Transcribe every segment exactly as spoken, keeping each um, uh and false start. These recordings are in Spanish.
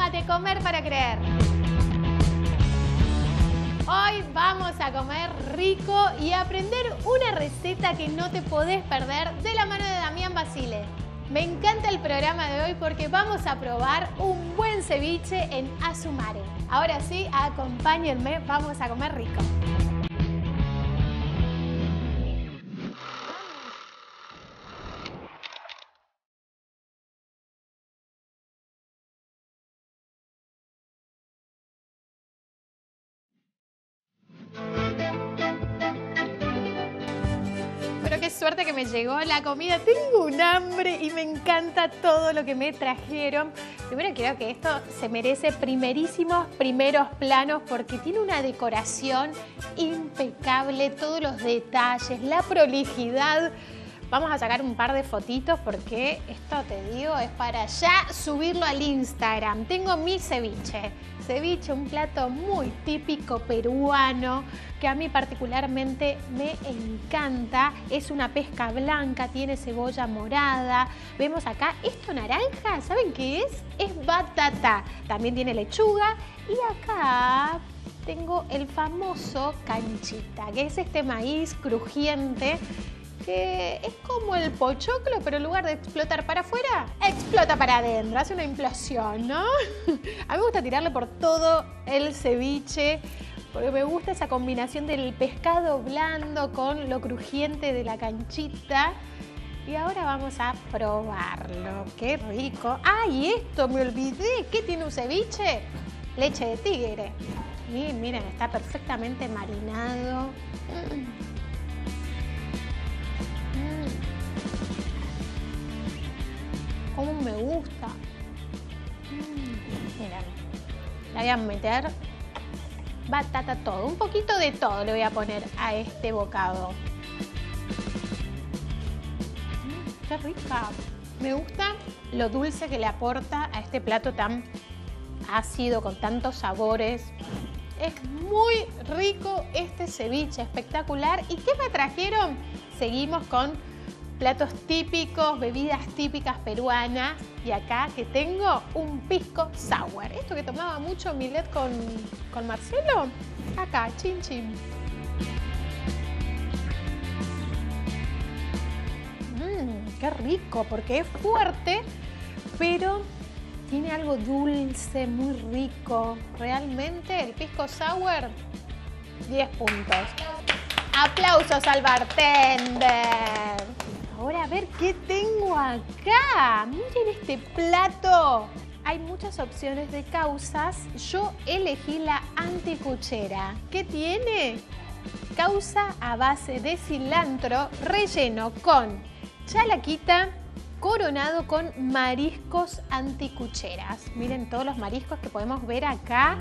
programa de Comer para Creer. Hoy vamos a comer rico y a aprender una receta que no te podés perder de la mano de Damián Basile. Me encanta el programa de hoy porque vamos a probar un buen ceviche en Azumare. Ahora sí, acompáñenme, vamos a comer rico. Qué suerte que me llegó la comida. Tengo un hambre y me encanta todo lo que me trajeron. Primero creo que esto se merece primerísimos primeros planos porque tiene una decoración impecable, todos los detalles, la prolijidad. Vamos a sacar un par de fotitos porque esto, te digo, es para ya subirlo al Instagram. Tengo mi ceviche. Ceviche, un plato muy típico peruano que a mí particularmente me encanta. Es una pesca blanca, tiene cebolla morada. Vemos acá esto naranja, ¿saben qué es? Es batata. También tiene lechuga y acá tengo el famoso canchita, que es este maíz crujiente que es como el pochoclo, pero en lugar de explotar para afuera, explota para adentro, hace una implosión, ¿no? A mí me gusta tirarle por todo el ceviche, porque me gusta esa combinación del pescado blando con lo crujiente de la canchita. Y ahora vamos a probarlo, qué rico. ¡Ay, esto me olvidé! ¿Qué tiene un ceviche? Leche de tigre. Y miren, está perfectamente marinado. ¡Cómo me gusta! Mm, miren, le voy a meter batata todo, un poquito de todo le voy a poner a este bocado. Mm, ¡qué rica! Me gusta lo dulce que le aporta a este plato tan ácido, con tantos sabores. Es muy rico este ceviche, espectacular. ¿Y qué me trajeron? Seguimos con platos típicos, bebidas típicas peruanas. Y acá que tengo un pisco sour. Esto que tomaba mucho Milet con, con Marcelo. Acá, chin chin. Mmm, qué rico, porque es fuerte, pero tiene algo dulce, muy rico. Realmente el pisco sour, diez puntos. ¡Aplausos al bartender! Ahora a ver qué tengo acá. Miren este plato. Hay muchas opciones de causas. Yo elegí la anticuchera. ¿Qué tiene? Causa a base de cilantro relleno con chalaquita, coronado con mariscos anticucheras. Miren todos los mariscos que podemos ver acá.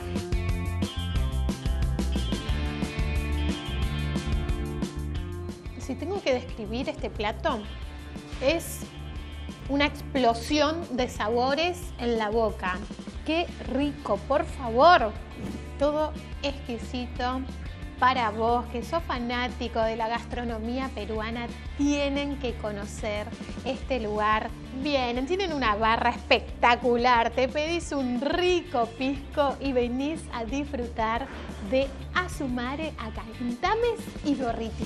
Si tengo que describir este plato, es una explosión de sabores en la boca. ¡Qué rico! Por favor, todo exquisito. Para vos, que sos fanático de la gastronomía peruana, tienen que conocer este lugar. Vienen, tienen una barra espectacular, te pedís un rico pisco y venís a disfrutar de Azumare acá en Tames y Gorriti.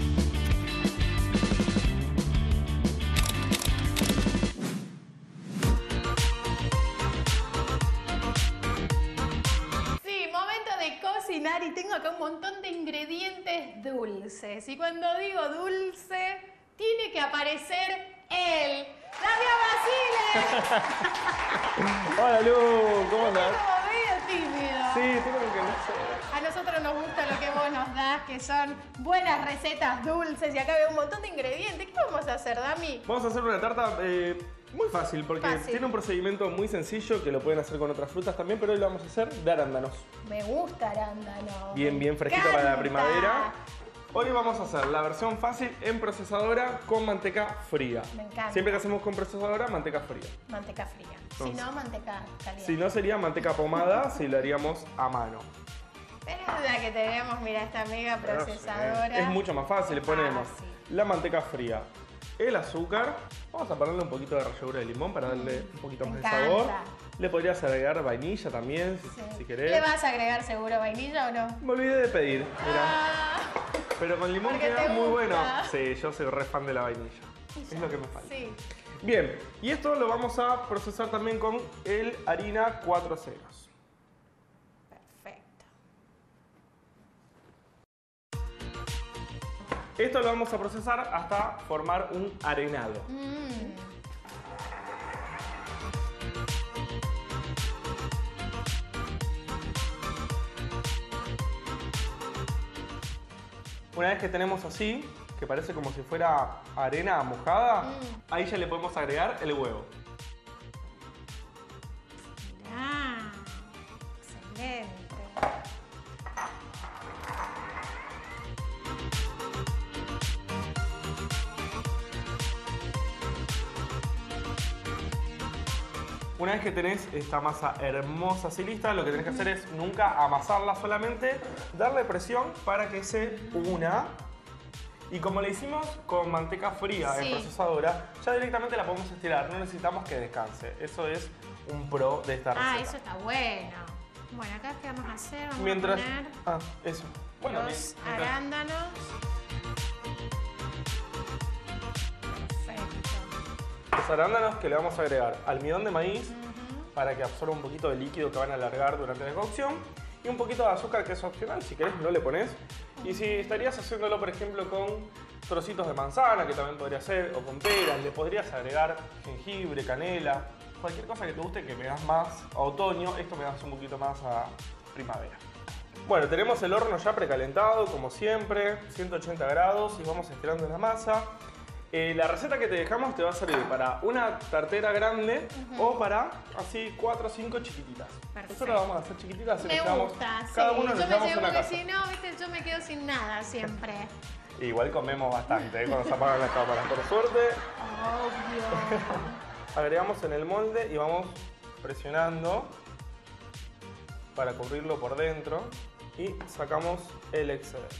Y tengo acá un montón de ingredientes dulces. Y cuando digo dulce, tiene que aparecer él, Damián Basile. Hola Lu, ¿cómo andás? Como medio tímido. Sí, tengo que no sé. A nosotros nos gusta lo que vos nos das, que son buenas recetas dulces. Y acá veo un montón de ingredientes. ¿Qué vamos a hacer, Dami? Vamos a hacer una tarta eh, muy fácil, porque fácil. Tiene un procedimiento muy sencillo que lo pueden hacer con otras frutas también, pero hoy lo vamos a hacer de arándanos. Me gusta arándano. Bien, bien fresquito encanta. para la primavera. Hoy vamos a hacer la versión fácil en procesadora con manteca fría. Me encanta. Siempre que hacemos con procesadora, manteca fría. Manteca fría. Entonces, si no, manteca caliente. Si no, sería manteca pomada si lo haríamos a mano. Pero es la que tenemos, mira, esta mega procesadora. Es mucho más fácil, le ponemos fácil. la manteca fría, el azúcar, vamos a ponerle un poquito de ralladura de limón para darle un poquito Me más de encanta. sabor. Le podrías agregar vainilla también, si, Sí. si querés. ¿Le vas a agregar seguro vainilla o no? Me olvidé de pedir, mira. Ah, Pero con limón porque queda te muy gusta. bueno. Sí, yo soy re fan de la vainilla. Es lo que me falta. sí. Bien, y esto lo vamos a procesar también con el harina cuatro ceros. Perfecto. Esto lo vamos a procesar hasta formar un arenado. Mm. Una vez que tenemos así, que parece como si fuera arena mojada, Mm. ahí ya le podemos agregar el huevo. Mirá. Excelente. Una vez que tenés esta masa hermosa así lista, lo que tenés que hacer es nunca amasarla solamente, darle presión para que se una. Y como le hicimos con manteca fría Sí. en procesadora, ya directamente la podemos estirar, no necesitamos que descanse. Eso es un pro de esta receta. Ah, eso está bueno. Bueno, acá qué vamos a hacer, vamos Mientras... a poner Ah, eso. Bueno, los mientras- arándanos. Perfecto. Los arándanos que le vamos a agregar almidón de maíz Ujú. para que absorba un poquito de líquido que van a alargar durante la cocción y un poquito de azúcar que es opcional, si querés no le pones. Y si estarías haciéndolo por ejemplo con trocitos de manzana, que también podría ser, o con peras, le podrías agregar jengibre, canela, cualquier cosa que te guste que me das más a otoño, esto me das un poquito más a primavera. Bueno, tenemos el horno ya precalentado, como siempre, ciento ochenta grados y vamos estirando la masa. Eh, la receta que te dejamos te va a servir para una tartera grande o para así cuatro o cinco chiquititas. Perfecto. Nosotros la vamos a hacer chiquititas, así Me nos llevamos- gusta, cada sí. uno nos Yo me llevamos llevo una porque casa. si no, viste, yo me quedo sin nada siempre. Igual comemos bastante, ¿eh? Cuando se apagan las cámaras. Por suerte, Obvio. agregamos en el molde y vamos presionando para cubrirlo por dentro y sacamos el excedente.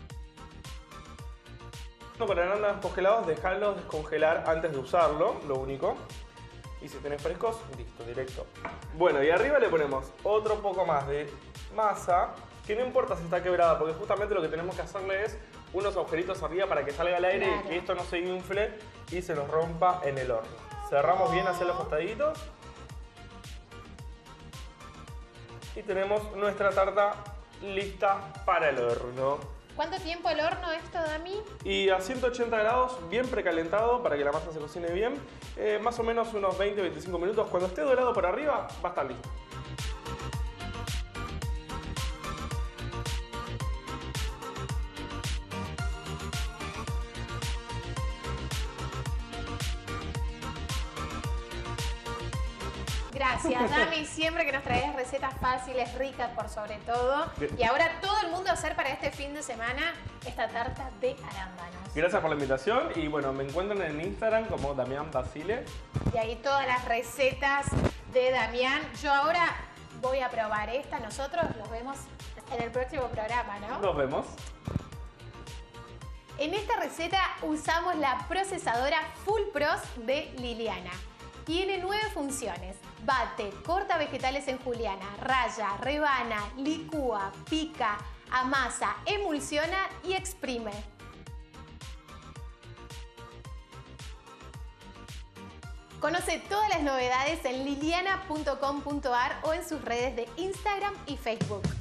Con arándanos congelados, dejarlos descongelar antes de usarlo, lo único. Y si tenés frescos, listo, directo. Bueno, y arriba le ponemos otro poco más de masa, que no importa si está quebrada, porque justamente lo que tenemos que hacerle es unos agujeritos arriba para que salga el aire Claro. y que esto no se infle y se nos rompa en el horno. Cerramos bien hacia los costaditos. Y tenemos nuestra tarta lista para el horno. ¿Cuánto tiempo el horno esto, Dami? Y a ciento ochenta grados, bien precalentado para que la masa se cocine bien, eh, más o menos unos veinte a veinticinco minutos. Cuando esté dorado por arriba, va a estar listo. Gracias, Dami, siempre que nos traes recetas fáciles, ricas por sobre todo. Bien. Y ahora todo el mundo a hacer para este fin de semana esta tarta de arándanos. Gracias por la invitación y bueno, me encuentran en Instagram como Damián Basile. Y ahí todas las recetas de Damián. Yo ahora voy a probar esta. Nosotros los vemos en el próximo programa, ¿no? Nos vemos. En esta receta usamos la procesadora Full Pros de Liliana. Tiene nueve funciones. Bate, corta vegetales en juliana, raya, rebana, licúa, pica, amasa, emulsiona y exprime. Conoce todas las novedades en liliana punto com punto ar o en sus redes de Instagram y Facebook.